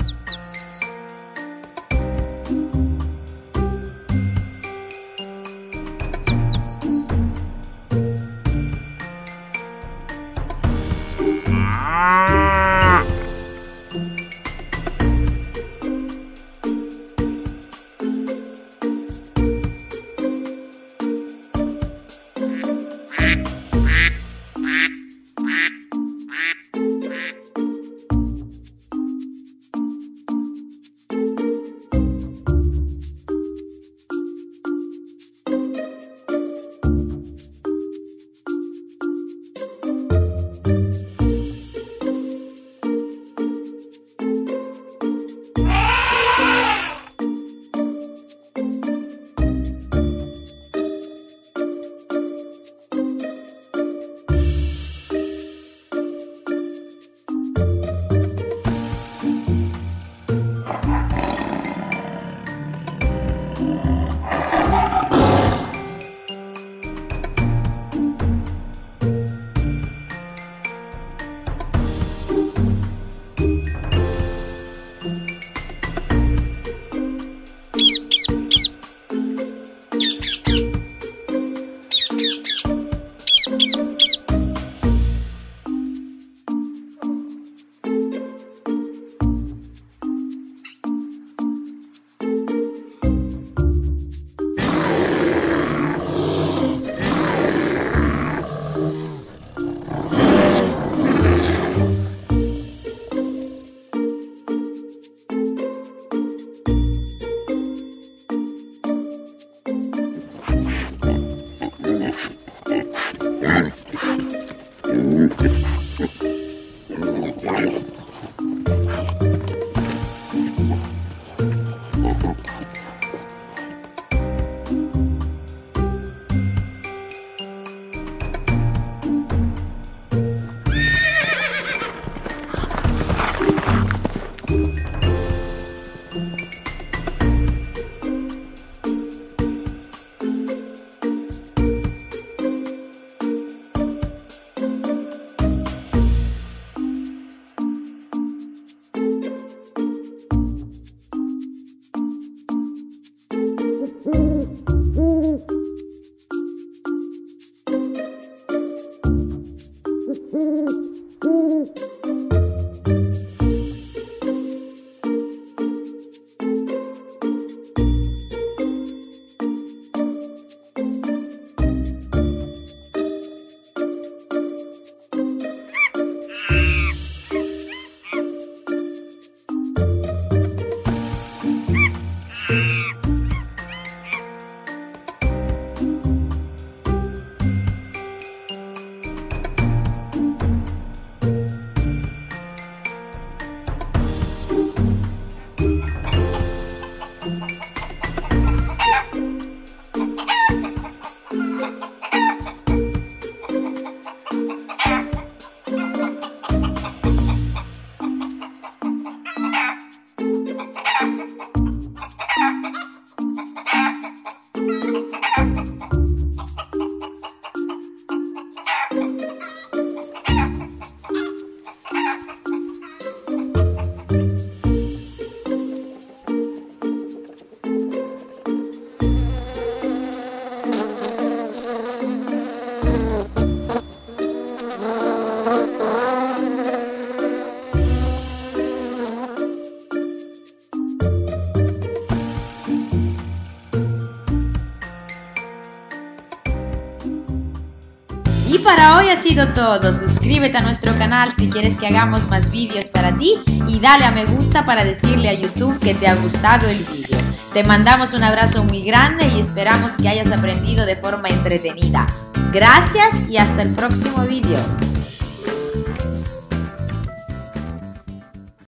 Y para hoy ha sido todo. Suscríbete a nuestro canal si quieres que hagamos más vídeos para ti y dale a me gusta para decirle a YouTube que te ha gustado el vídeo. Te mandamos un abrazo muy grande y esperamos que hayas aprendido de forma entretenida. Gracias y hasta el próximo vídeo.